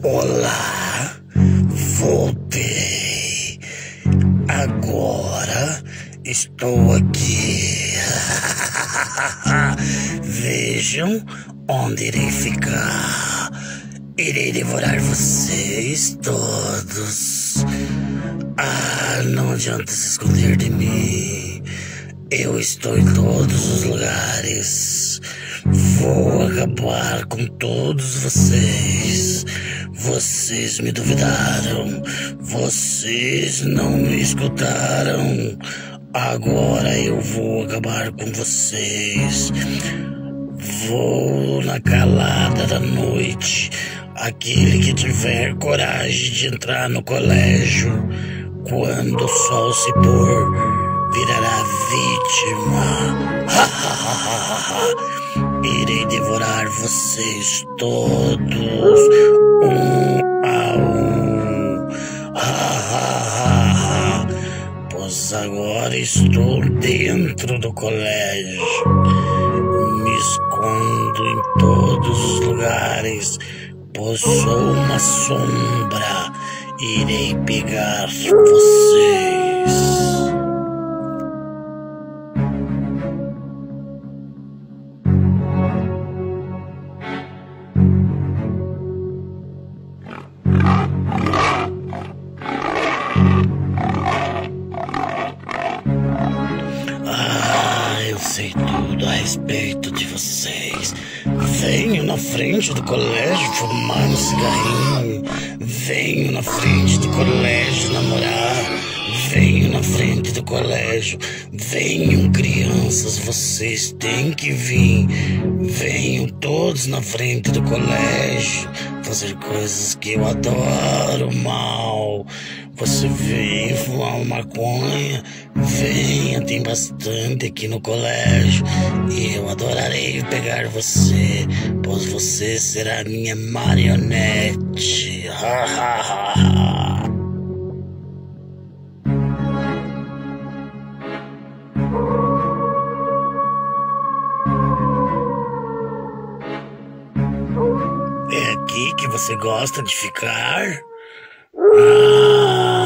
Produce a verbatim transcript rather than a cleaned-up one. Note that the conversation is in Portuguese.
Olá, voltei. Agora estou aqui. Vejam onde irei ficar. Irei devorar vocês todos. Ah, não adianta se esconder de mim. Eu estou em todos os lugares. Vou acabar com todos vocês. Vocês me duvidaram. Vocês não me escutaram. Agora eu vou acabar com vocês. Vou na calada da noite. Aquele que tiver coragem de entrar no colégio, quando o sol se pôr, virará vítima. Irei devorar vocês todos, um a um. Pois agora estou dentro do colégio. Me escondo em todos os lugares, pois sou uma sombra. Irei pegar vocês. Ah, eu sei tudo a respeito de vocês. Venho na frente do colégio fumar um cigarrinho. Venho na frente do colégio namorar. Venho na frente do colégio. Venham, crianças, vocês têm que vir. Venham todos na frente do colégio fazer coisas que eu adoro, mal. Você vem fumar uma maconha? Venha, tem bastante aqui no colégio. E eu adorarei pegar você, pois você será minha marionete. Ha, ha, ha, ha. É aqui que você gosta de ficar? Ah!